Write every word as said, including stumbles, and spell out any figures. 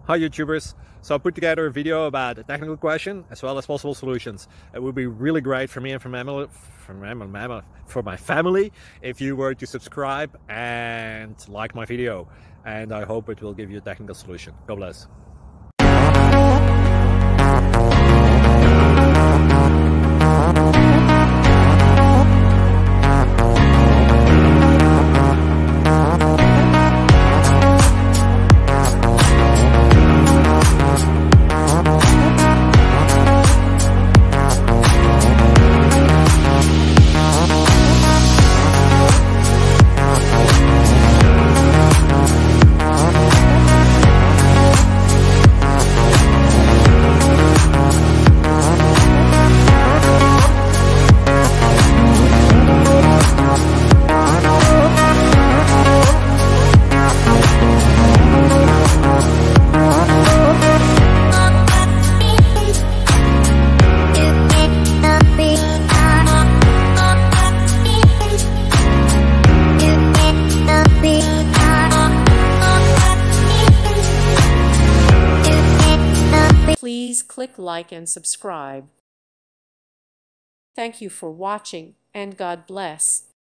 Hi YouTubers. So I put together a video about a technical question as well as possible solutions. It would be really great for me and for my family, for my, for my family if you were to subscribe and like my video. And I hope it will give you a technical solution. God bless. Please click like and subscribe. Thank you for watching, and God bless.